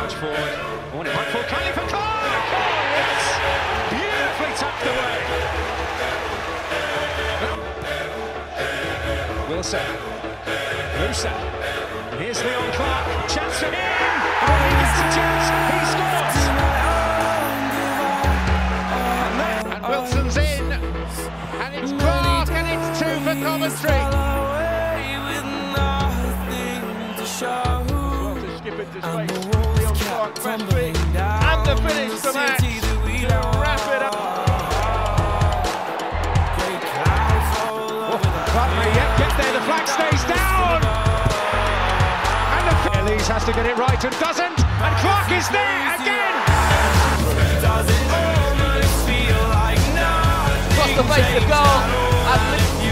touch forward. Warning back for Leon Clarke. Oh, yes! Beautifully tucked away. Wilson. Musa. Here's Leon Clarke. Chance for him. Oh, he gets a chance. He scores. And Wilson's in. And it's Clarke, and it's 2 for Coventry. Skip into space. Leon Clarke, best pick. And the finish for Max to wrap it up. Clarke may yet get there. The flag stays down. And the Elise has to get it right and doesn't. And Clarke is there again. Across the face of goal.